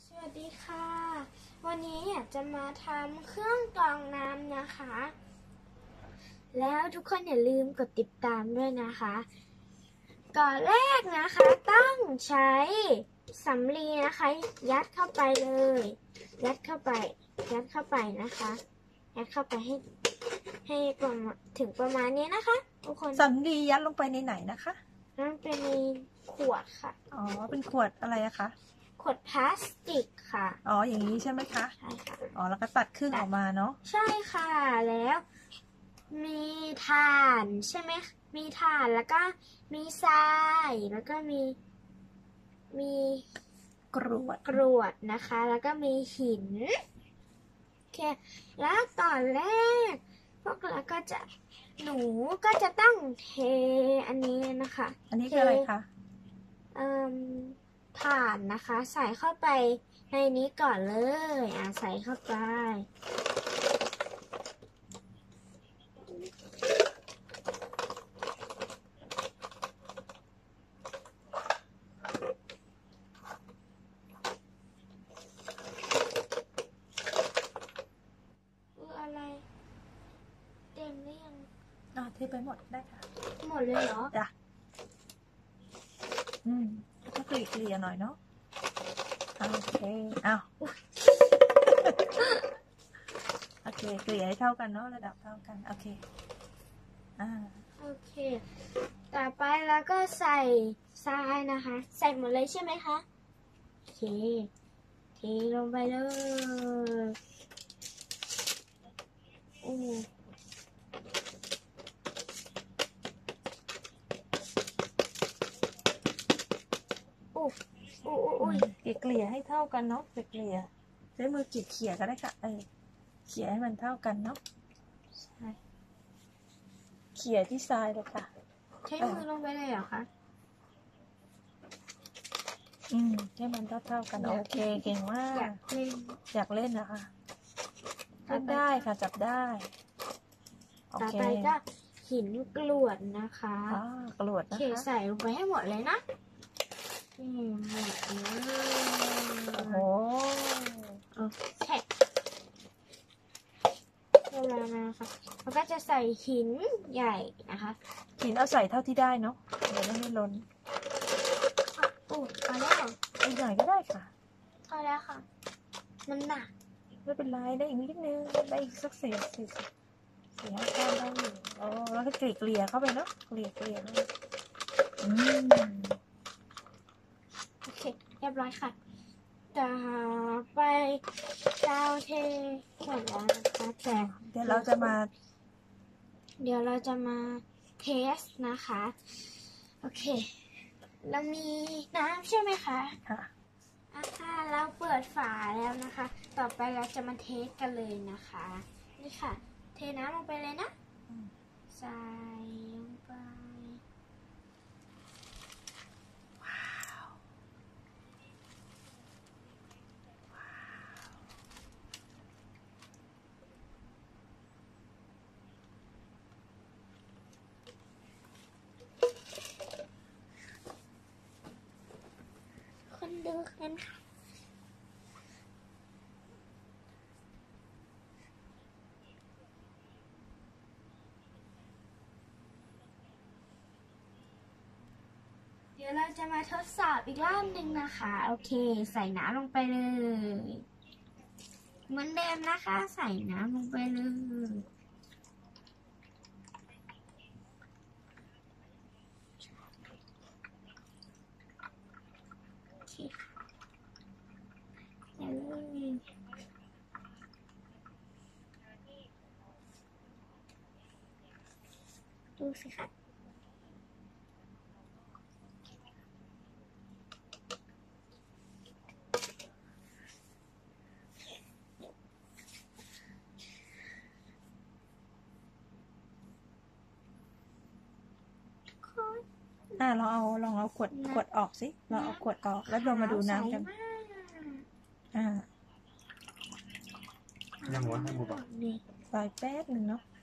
สวัสดีค่ะ วันนี้อยากจะมาทำเครื่องกรองน้ำนะคะ แล้วทุกคนอย่าลืมกดติดตามด้วยนะคะ ก่อนแรกนะคะต้องใช้สำลีนะคะ ยัดเข้าไปเลย ยัดเข้าไปนะคะ ยัดเข้าไปให้ประมาณถึงประมาณนี้นะคะทุกคนสำลียัดลงไปในไหนนะคะนั่นเป็นในขวดค่ะอ๋อเป็นขวดอะไรอะคะขวดพลาสติกค่ะอ๋ออย่างนี้ใช่ไหมคะใช่ค่ะอ๋อแล้วก็ตัดครึ่งออกมาเนาะใช่ค่ะแล้วมีถ่านใช่ไหมมีถ่านแล้วก็มีทรายแล้วก็มีกรวดอันนี้คืออะไรคะถ่านนะคะ ใส่เข้าไปในนี้ก่อนเลยใส่เข้าไปอะไรเต็มหรือยังเทไปหมดได้ค่ะหมดเลยเหรอจ้ะก็เกลี่ยหน่อยเนาะโอเคโอเคเกลี่ยให้เท่ากันเนาะระดับเท่ากันโอเคโอเคต่อไปแล้วก็ใส่ทรายนะคะใส่หมดเลยใช่ไหมคะโอเคเทลงไปเลยเกลี่ยให้เท่ากันเนาะเกลี่ยใช้มือเขี่ยก็ได้ค่ะเขี่ยให้มันเท่ากันเนาะใช่เขี่ยที่ทรายเลยค่ะใช้มือลงไปเลยเหรอคะให้มันเท่ากันโอเคเก่งมากอยากเล่นนะคะเล่นได้ค่ะจับได้ต่อไปก็หินกรวดนะคะกรวดนะคะใส่ลงไปให้หมดเลยนะหมดโอเคเวลานะคะเราก็จะใส่หินใหญ่นะคะหินเอาใส่เท่าที่ได้เนาะเดี๋ยวไม่ล้นพอแล้วใหญ่ก็ได้ค่ะพอแล้วค่ะมันหนักไม่เป็นไรได้อีกนิดนึงได้อีกสัก4-5 ก้อนได้อยู่แล้วก็เกลี่ยเข้าไปเนาะเกลี่ยโอเคเรียบร้อยค่ะต่อไปเตาเทหมดแล้วนะคะแต่เดี๋ยวเราจะมาเทสนะคะโอเคเรามีน้ำใช่ไหมคะค่ะเราเปิดฝาแล้วนะคะต่อไปเราจะมาเทสกันเลยนะคะนี่ค่ะเทน้ำลงไปเลยนะใส่ลงไปคนดูกันค่ะเดี๋ยวเราจะมาทดสอบอีกรอบหนึ่งนะคะโอเคใส่น้ำลงไปเลยเหมือนเดิมนะคะใส่น้ำลงไปเลยโอเคดูสิค่ะลองเอาขวดออกสิเราเอาขวดออกแล้วเรามาดูน้ำกันยังวะให้บุบใส่แป๊บหนึ่งเนาะ